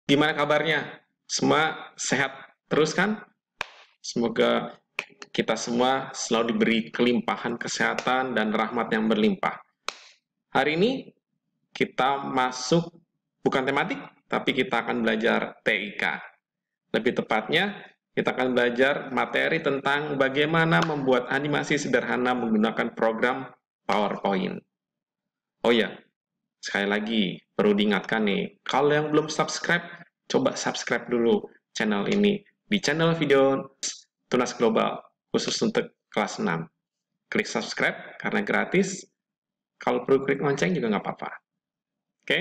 Gimana kabarnya? Semua sehat terus kan? Semoga kita semua selalu diberi kelimpahan kesehatan dan rahmat yang berlimpah. Hari ini kita masuk bukan tematik, tapi kita akan belajar TIK. Lebih tepatnya, kita akan belajar materi tentang bagaimana membuat animasi sederhana menggunakan program PowerPoint. Oh ya, sekali lagi perlu diingatkan nih, kalau yang belum subscribe, coba subscribe dulu channel ini di channel video Tunas Global khusus untuk kelas 6. Klik subscribe karena gratis. Kalau perlu klik lonceng juga nggak apa-apa. Oke?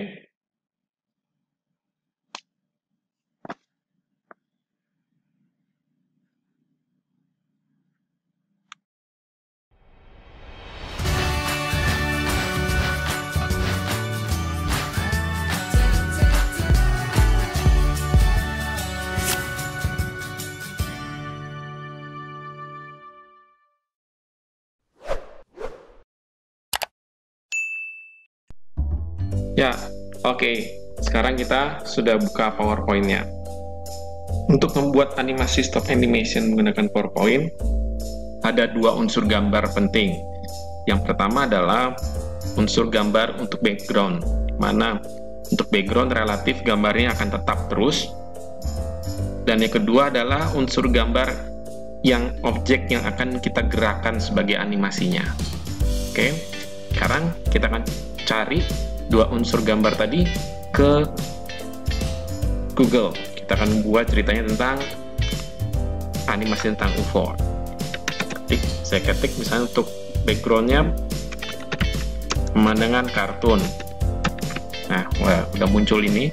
Ya, oke. Sekarang kita sudah buka PowerPoint-nya. Untuk membuat animasi stop animation menggunakan PowerPoint, ada dua unsur gambar penting. Yang pertama adalah unsur gambar untuk background, mana untuk background relatif gambarnya akan tetap terus. Dan yang kedua adalah unsur gambar yang objek yang akan kita gerakan sebagai animasinya. Oke, sekarang kita akan cari dua unsur gambar tadi ke Google. Kita akan buat ceritanya tentang animasi tentang UFO. Saya ketik misalnya untuk backgroundnya pemandangan kartun. Nah, udah muncul ini.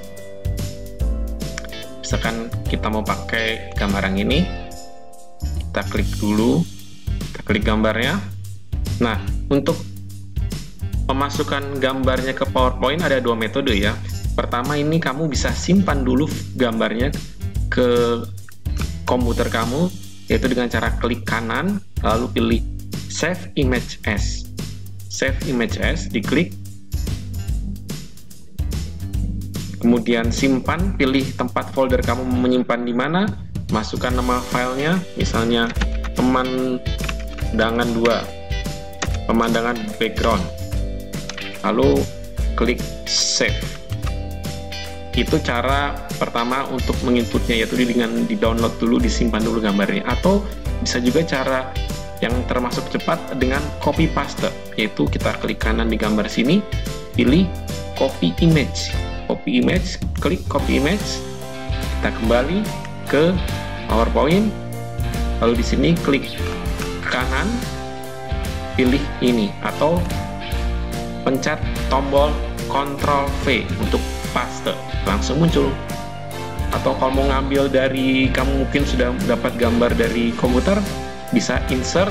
Misalkan kita mau pakai gambar yang ini, kita klik dulu, kita klik gambarnya. Nah, untuk memasukkan gambarnya ke PowerPoint ada dua metode ya. Pertama, ini kamu bisa simpan dulu gambarnya ke komputer kamu, yaitu dengan cara klik kanan, lalu pilih Save Image As. Save Image As, diklik. Kemudian simpan, pilih tempat folder kamu menyimpan di mana, masukkan nama filenya, misalnya pemandangan 2, pemandangan background. Lalu klik save. Itu cara pertama untuk menginputnya, yaitu dengan di-download dulu, disimpan dulu gambarnya. Atau bisa juga cara yang termasuk cepat dengan copy paste, yaitu kita klik kanan di gambar sini, pilih copy image. Copy image, klik copy image. Kita kembali ke PowerPoint. Lalu di sini klik kanan, pilih ini, atau pencet tombol Ctrl V untuk paste, langsung muncul. Atau kalau mau ngambil dari, kamu mungkin sudah dapat gambar dari komputer, bisa insert,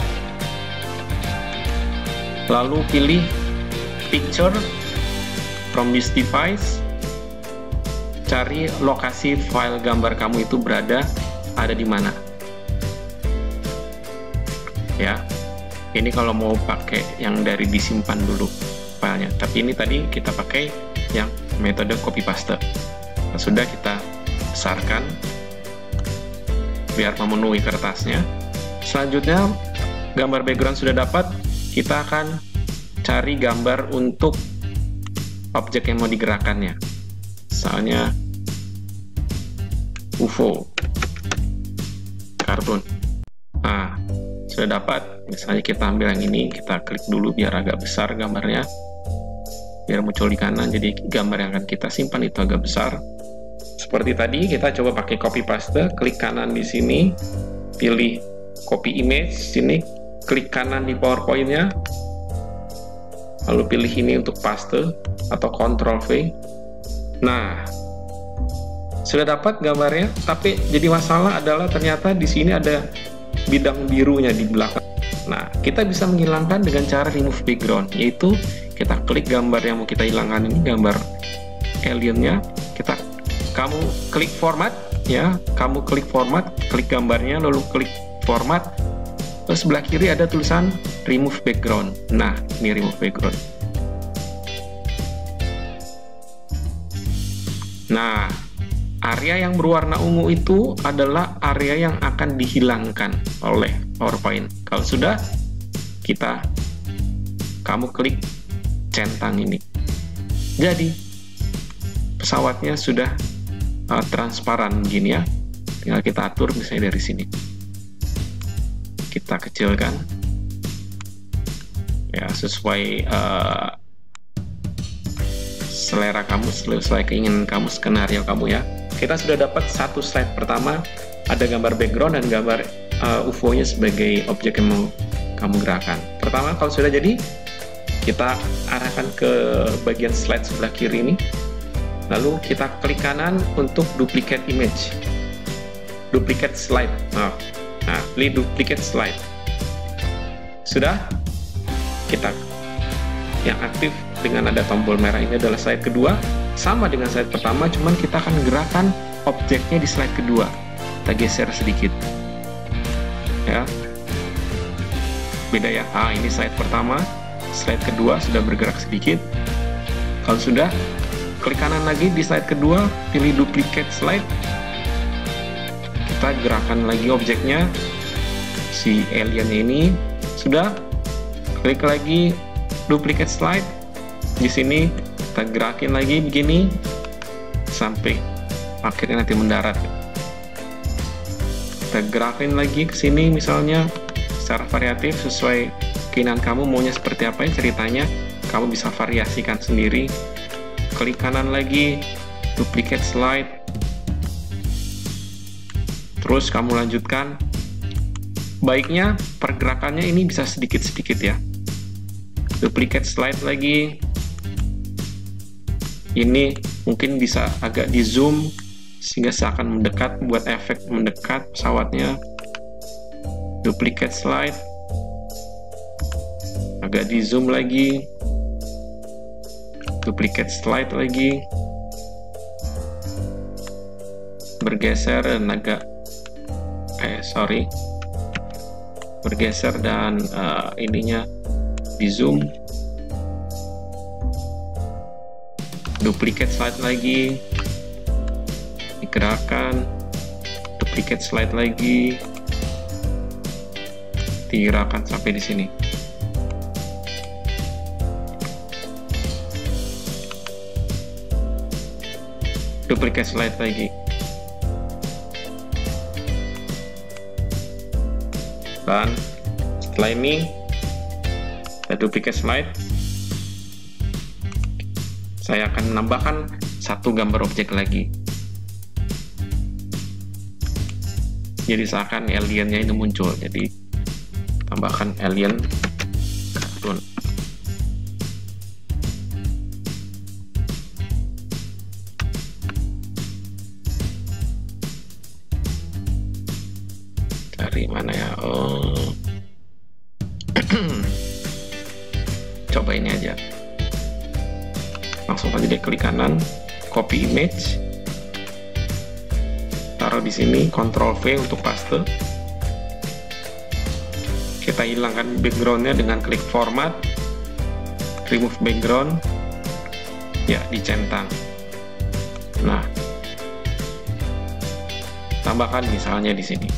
lalu pilih picture from this device, cari lokasi file gambar kamu itu ada di mana. Ya, ini kalau mau pakai yang dari disimpan dulu filenya, tapi ini tadi kita pakai yang metode copy paste. Nah, sudah kita besarkan biar memenuhi kertasnya. Selanjutnya, gambar background sudah dapat, kita akan cari gambar untuk objek yang mau digerakkannya. Misalnya UFO kartun. Nah, sudah dapat. Misalnya kita ambil yang ini, kita klik dulu biar agak besar gambarnya, biar muncul di kanan. Jadi gambar yang akan kita simpan itu agak besar. Seperti tadi, kita coba pakai copy paste. Klik kanan di sini, pilih copy image. Sini klik kanan di PowerPoint-nya, lalu pilih ini untuk paste atau Ctrl V. Nah, sudah dapat gambarnya. Tapi jadi masalah adalah ternyata di sini ada bidang birunya di belakang. Nah, kita bisa menghilangkan dengan cara remove background, yaitu kita klik gambar yang mau kita hilangkan ini, gambar aliennya, kamu klik format ya, kamu klik format, klik gambarnya, lalu klik format, terus sebelah kiri ada tulisan remove background. Nah, ini remove background. Nah, area yang berwarna ungu itu adalah area yang akan dihilangkan oleh PowerPoint. Kalau sudah, kamu klik centang ini. Jadi, pesawatnya sudah transparan begini ya. Tinggal kita atur misalnya dari sini. Kita kecilkan. Ya, sesuai selera kamu, sesuai keinginan kamu, skenario kamu ya. Kita sudah dapat satu slide pertama, ada gambar background dan gambar UFO-nya sebagai objek yang mau kamu gerakan. Pertama, kalau sudah jadi, kita arahkan ke bagian slide sebelah kiri ini. Lalu kita klik kanan untuk duplicate image. Duplicate slide. Nah, pilih duplicate slide. Sudah? Kita yang aktif dengan ada tombol merah ini adalah slide kedua. Sama dengan slide pertama, cuman kita akan gerakan objeknya di slide kedua. Kita geser sedikit. Ya. Beda ya. Ini slide pertama, slide kedua sudah bergerak sedikit. Kalau sudah, klik kanan lagi di slide kedua, pilih duplicate slide. Kita gerakan lagi objeknya, si alien ini. Sudah, klik lagi duplicate slide. Di sini kita gerakin lagi begini sampai akhirnya nanti mendarat. Kita gerakin lagi ke sini misalnya secara variatif sesuai keinginan kamu maunya seperti apa ya ceritanya. Kamu bisa variasikan sendiri. Klik kanan lagi, duplicate slide. Terus kamu lanjutkan. Baiknya pergerakannya ini bisa sedikit-sedikit ya. Duplicate slide lagi. Ini mungkin bisa agak di zoom sehingga seakan mendekat, buat efek mendekat pesawatnya. Duplicate slide. Agak di zoom lagi. Duplicate slide lagi. Bergeser dan agak bergeser dan ininya di zoom. Duplicate slide lagi, digerakkan. Duplicate slide lagi, digerakkan sampai di sini. Duplicate slide lagi. Dan setelah ini kita duplicate slide. Saya akan menambahkan satu gambar objek lagi. Jadi seakan aliennya ini muncul. Jadi tambahkan alien kartun. Cari mana ya? Coba ini aja. Langsung aja deh klik kanan, copy image, taruh di sini, Ctrl V untuk paste. Kita hilangkan backgroundnya dengan klik format, remove background, ya dicentang. Nah, tambahkan misalnya di sini.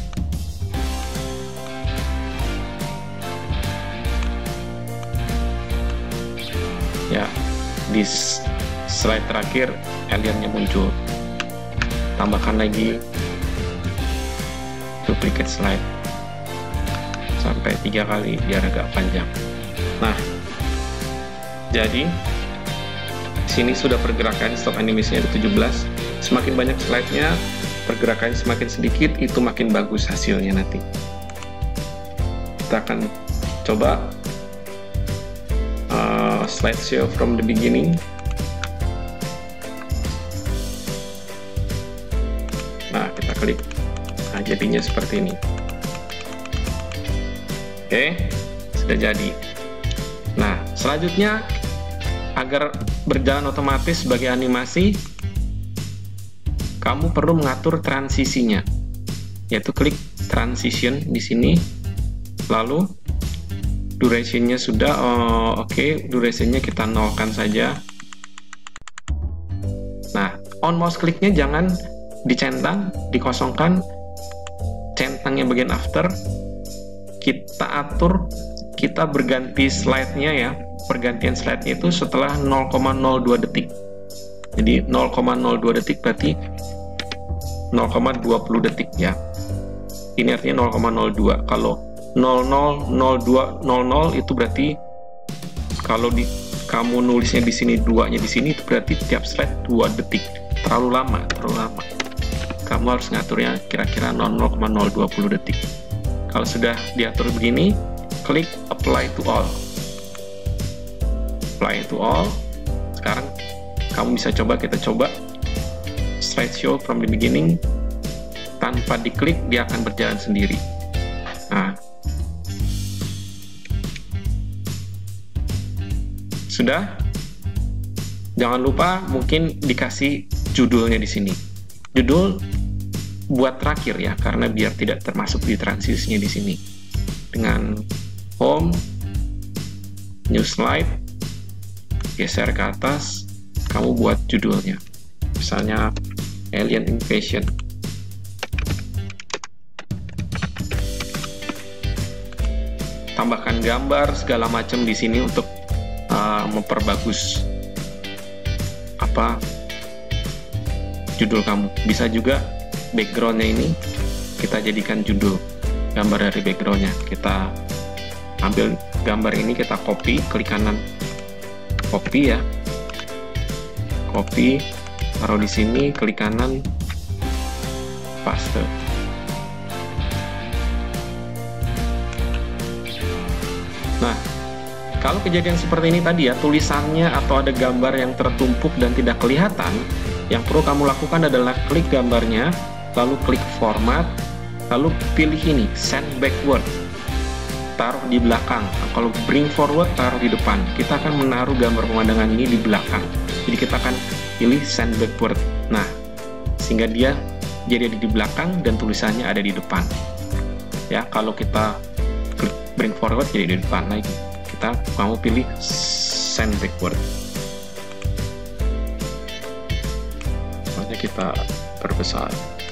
Ya. Di slide terakhir aliennya muncul. Tambahkan lagi duplicate slide sampai 3 kali biar agak panjang. Nah, jadi sini sudah pergerakan stop animasinya ada 17. Semakin banyak slide-nya, pergerakannya semakin sedikit, itu makin bagus hasilnya nanti. Kita akan coba slideshow from the beginning. Nah, kita klik. Nah, jadinya seperti ini. Oke, sudah jadi. Nah, selanjutnya agar berjalan otomatis sebagai animasi, kamu perlu mengatur transisinya. Yaitu klik transition di sini. Lalu durationnya sudah, oke, durationnya kita nolkan saja. Nah, on mouse kliknya jangan dicentang, dikosongkan, centangnya bagian after, kita atur, kita berganti slide-nya ya, pergantian slide-nya itu setelah 0,02 detik. Jadi 0,02 detik berarti 0,20 detik ya. Ini artinya 0,02. Kalau 000200 itu berarti kalau kamu nulisnya di sini, duanya di sini, itu berarti tiap slide 2 detik. Terlalu lama. Kamu harus ngaturnya kira-kira 0,020 detik. Kalau sudah diatur begini, klik apply to all. Apply to all. Sekarang kamu bisa coba, kita coba slideshow from the beginning. Tanpa diklik, dia akan berjalan sendiri. Nah, sudah. Jangan lupa mungkin dikasih judulnya di sini. Judul buat terakhir ya, karena biar tidak termasuk di transisinya di sini. Dengan home, new slide, geser ke atas, kamu buat judulnya. Misalnya Alien Invasion. Tambahkan gambar segala macam di sini untuk memperbagus judul kamu. Bisa juga backgroundnya ini kita jadikan judul, gambar dari backgroundnya. Kita ambil gambar ini, kita copy, klik kanan copy ya, copy, taruh di sini, klik kanan, paste. Nah, kalau kejadian seperti ini tadi ya, tulisannya atau ada gambar yang tertumpuk dan tidak kelihatan, yang perlu kamu lakukan adalah klik gambarnya, lalu klik format, lalu pilih ini, send backward, taruh di belakang. Nah, kalau bring forward, taruh di depan. Kita akan menaruh gambar pemandangan ini di belakang. Jadi kita akan pilih send backward. Nah, sehingga dia jadi ada di belakang dan tulisannya ada di depan. Ya, kalau kita bring forward jadi di depan lagi. Kamu pilih send backward. Makanya kita perbesar.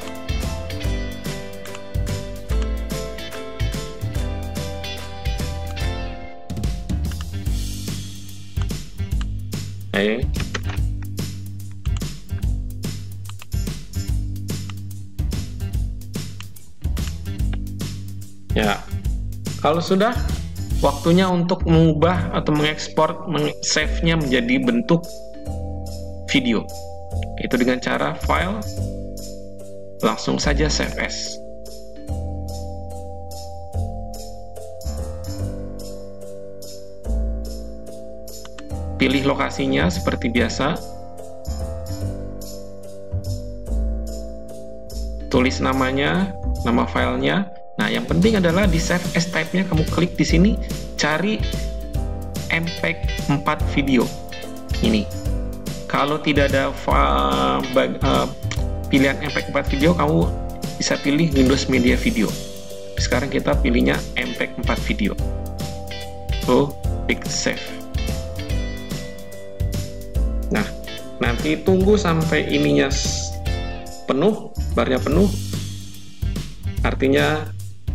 Ya, kalau sudah, waktunya untuk mengubah atau mengekspor, save-nya menjadi bentuk video. Itu dengan cara file, langsung saja save as. Pilih lokasinya seperti biasa. Tulis namanya, nama filenya. Nah, yang penting adalah di save as type-nya kamu klik di sini, cari MPEG 4 video. Ini. Kalau tidak ada pilihan MPEG 4 video, kamu bisa pilih Windows Media Video. Sekarang kita pilihnya MPEG 4 video. So, klik save. Nah, nanti tunggu sampai ininya penuh, barnya penuh. Artinya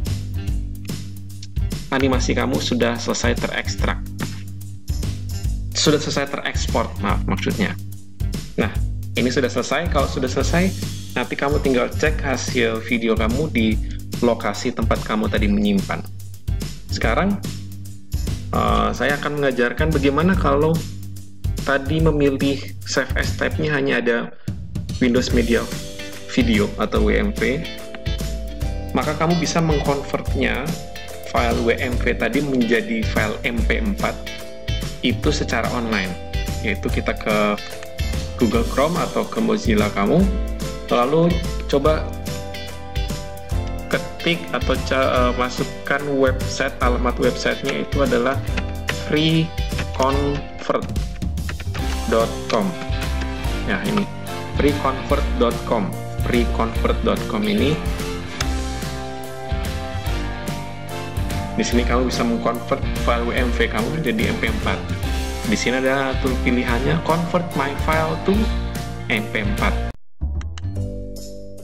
animasi kamu sudah selesai terekstrak, sudah selesai terekspor, maksudnya. Nah, ini sudah selesai. Kalau sudah selesai, nanti kamu tinggal cek hasil video kamu di lokasi tempat kamu tadi menyimpan. Sekarang saya akan mengajarkan bagaimana kalau tadi memilih save as type-nya hanya ada Windows Media Video atau WMV, maka kamu bisa mengkonvertnya file WMV tadi menjadi file MP4 itu secara online, yaitu kita ke Google Chrome atau ke Mozilla kamu, lalu coba ketik atau masukkan website, alamat websitenya itu adalah freeconvert.com. Ya, ini freeconvert.com. freeconvert.com ini. Di sini kamu bisa mengkonvert file WMV kamu jadi MP4. Di sini ada tool pilihannya convert my file to MP4.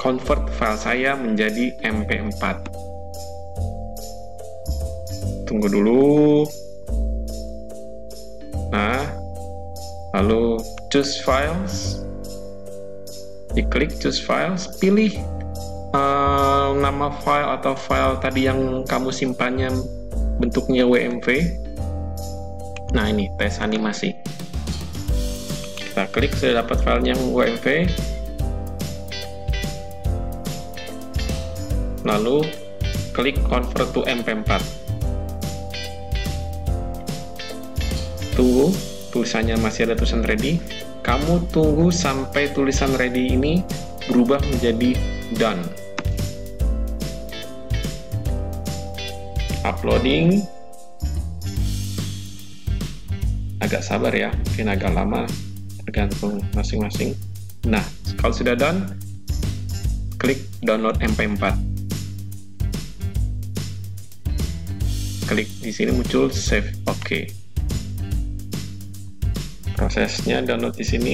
convert file saya menjadi MP4. Tunggu dulu. Nah, lalu choose files, diklik choose files, pilih nama file atau file tadi yang kamu simpannya bentuknya WMV. Nah, ini tes animasi. Kita klik, sudah dapat filenya yang WMV. Lalu klik convert to MP4. Tunggu, tulisannya masih ada tulisan ready. Kamu tunggu sampai tulisan ready ini berubah menjadi done. Uploading. Agak sabar ya, mungkin agak lama, tergantung masing-masing. Nah, kalau sudah done, klik download MP4. Klik di sini muncul save, oke. Prosesnya download di sini,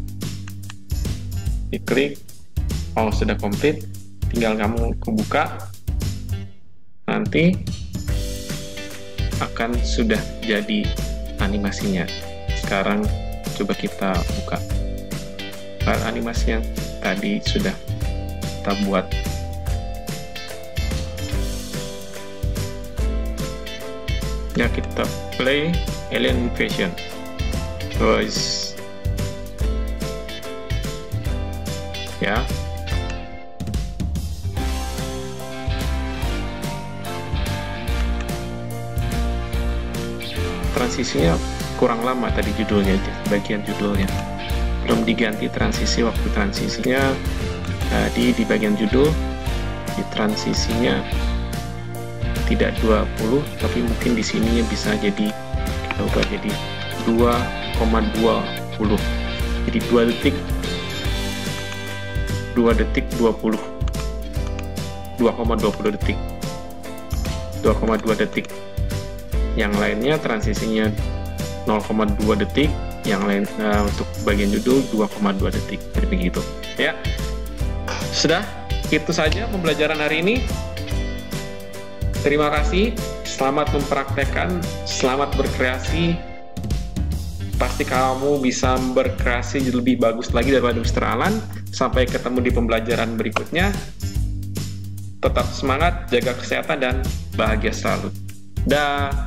diklik, oh sudah komplit, tinggal kamu buka, nanti akan sudah jadi animasinya. Sekarang coba kita buka file animasinya tadi sudah kita buat. Ya, kita play Alien Invasion. Guys, ya, transisinya kurang lama tadi judulnya, bagian judulnya belum diganti transisi. Waktu transisinya tadi di bagian judul, di transisinya tidak 20, tapi mungkin di sininya bisa jadi kita ubah jadi 2,20, jadi 2 detik 20, 2,20 detik, 2,2 detik. Yang lainnya transisinya 0,2 detik, yang lain untuk bagian judul 2,2 detik. Jadi begitu ya. Sudah, itu saja pembelajaran hari ini. Terima kasih, selamat mempraktekkan, selamat berkreasi. Pasti kamu bisa berkreasi lebih bagus lagi daripada Mr. Alan. Sampai ketemu di pembelajaran berikutnya. Tetap semangat, jaga kesehatan, dan bahagia selalu. Dah.